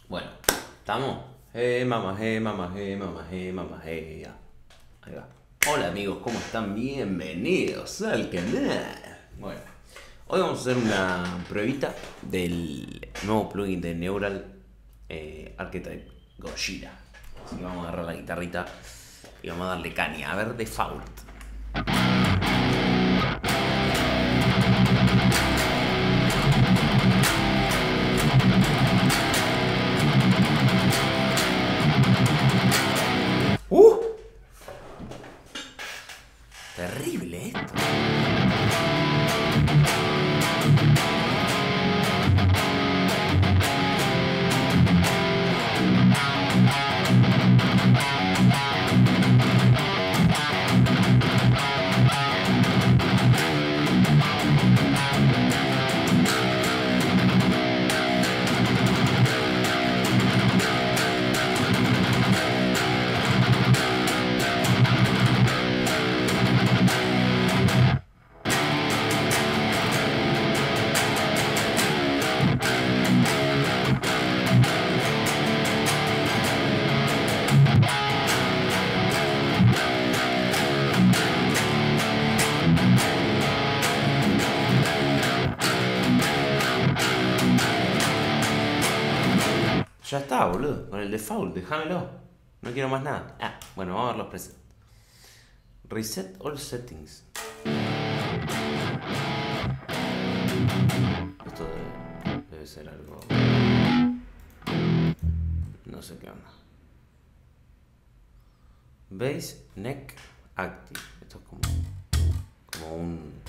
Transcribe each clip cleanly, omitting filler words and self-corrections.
Bueno, ¿estamos? Mamá, mamá, mamá, mamá, ya. Ahí va. Hola amigos, ¿cómo están? Bienvenidos al canal. Bueno, hoy vamos a hacer una pruebita del nuevo plugin de Neural Archetype Gojira. Así que vamos a agarrar la guitarrita y vamos a darle caña. A ver, default. Terrible esto. Ya está, boludo. Con el default, déjamelo. No quiero más nada. Ah, bueno, vamos a ver los presets. Reset all settings. Esto debe ser algo... No sé qué onda. Bass, neck, active. Esto es como un...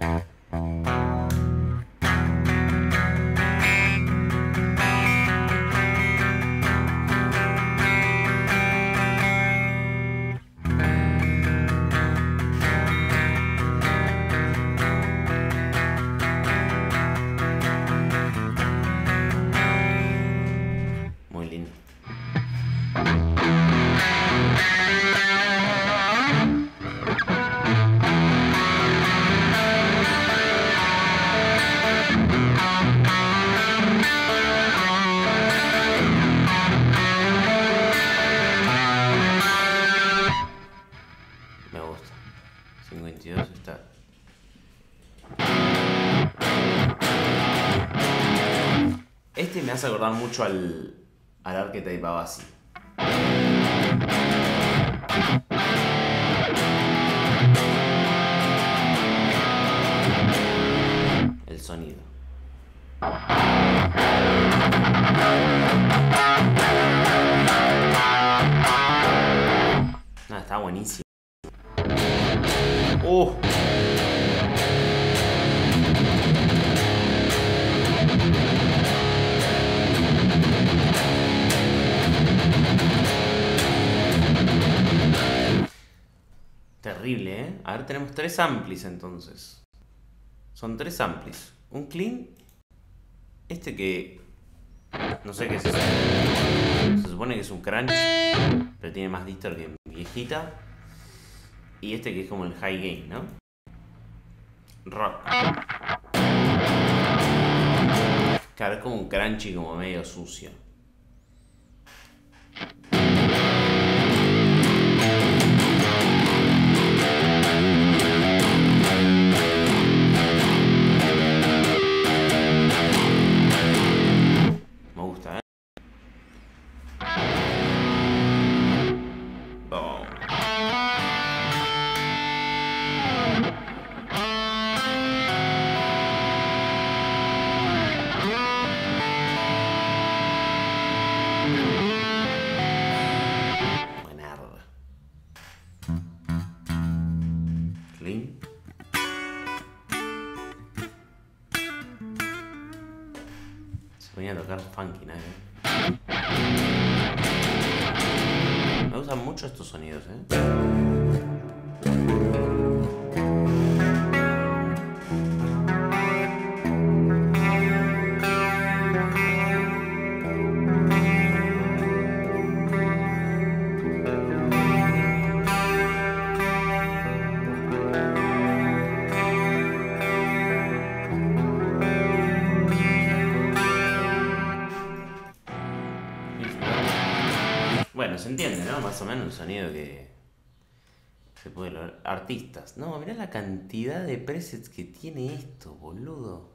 Muy lindo. Me gusta. 52 está. Este me hace acordar mucho al Archetype Avasi. El sonido. No, está buenísimo. Terrible, ¿eh? A ver, tenemos 3 amplis entonces. Son 3 amplis. Un clean. Este que... No sé qué es eso. Se supone que es un crunch, pero tiene más distor que viejita. Y este que es como el high gain, ¿no? Rock. Claro, es como un crunchy como medio sucio. Me gusta, ¿eh? Oh. Buenarda. Clean. Se ponía a tocar funky, ¿no? Me gustan mucho estos sonidos, ¿eh? Bueno, se entiende, ¿no? Más o menos un sonido que se puede lograr. Artistas. No, mirá la cantidad de presets que tiene esto, boludo.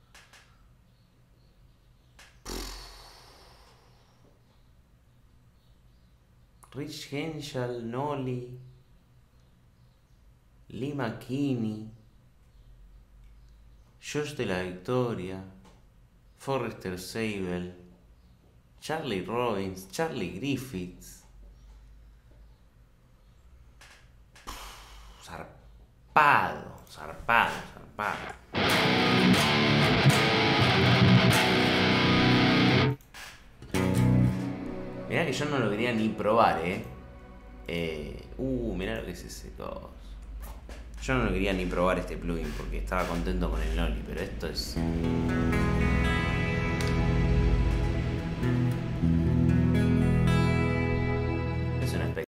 Rich Henshall, Nolly, Lee McKinney, Josh de la Victoria, Forrester Sable, Charlie Robbins, Charlie Griffiths. Zarpado, zarpado, zarpado. Mirá que yo no lo quería ni probar, mirá lo que es ese coso. Yo no lo quería ni probar este plugin porque estaba contento con el Nolly, pero esto es... Es un espectáculo.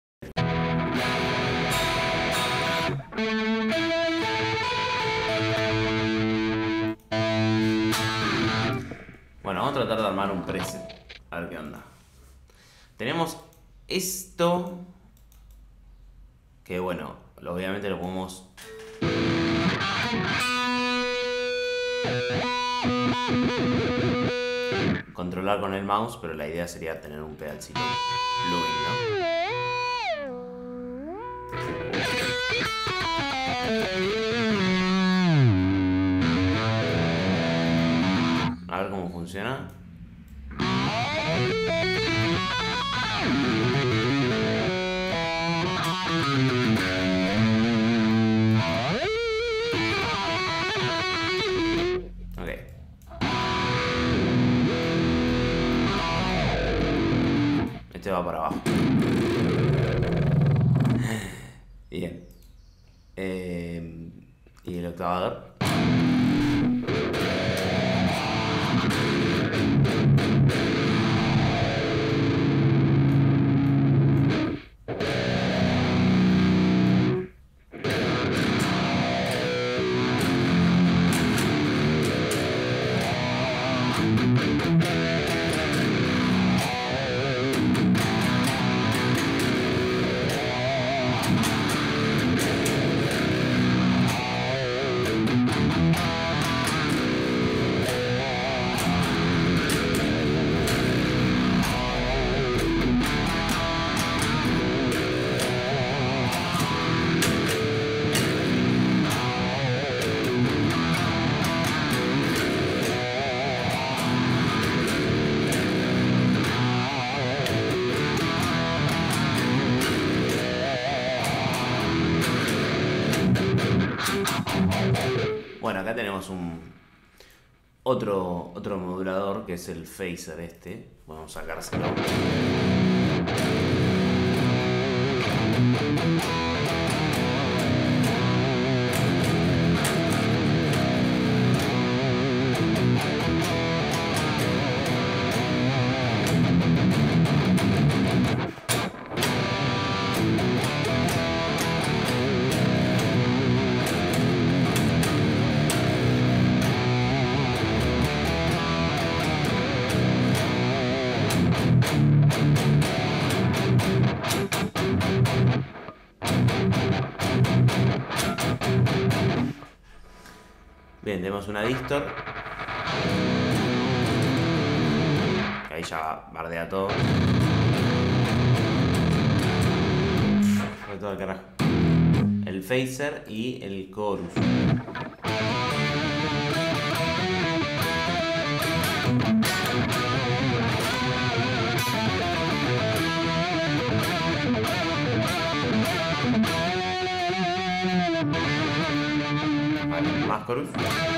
Bueno, vamos a tratar de armar un preset. A ver qué onda. Tenemos esto, que bueno, obviamente lo podemos controlar con el mouse, pero la idea sería tener un pedacito plugin, ¿no? A ver cómo funciona. Este va para abajo. Bien. Y el octavador. Bueno, acá tenemos otro modulador que es el phaser este. Vamos a sacárselo. Bien, tenemos una distor. Ahí ya bardea todo. Fue todo el carajo. El phaser y el chorus. Vale, más chorus.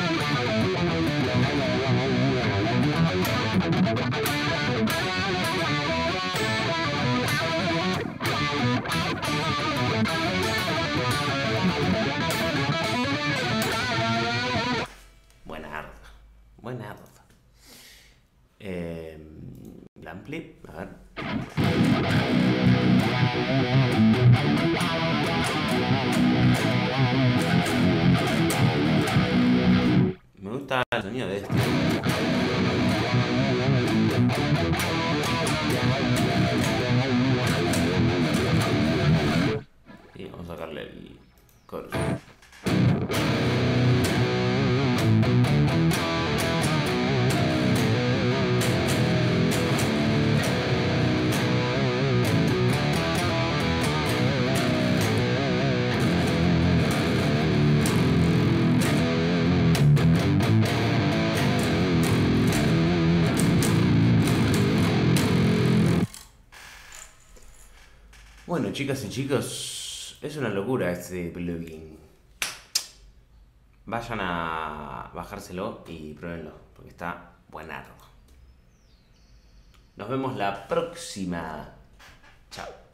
Buena arda. El ampli, a ver. Me gusta el sonido de este. bueno, chicas y chicos, es una locura este plugin. Vayan a bajárselo y pruébenlo, porque está buenardo. Nos vemos la próxima. Chao.